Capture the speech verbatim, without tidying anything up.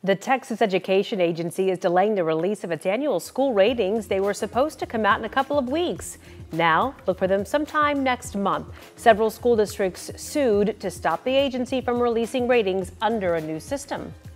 The Texas Education Agency is delaying the release of its annual school ratings. They were supposed to come out in a couple of weeks. Now, look for them sometime next month. Several school districts sued to stop the agency from releasing ratings under a new system.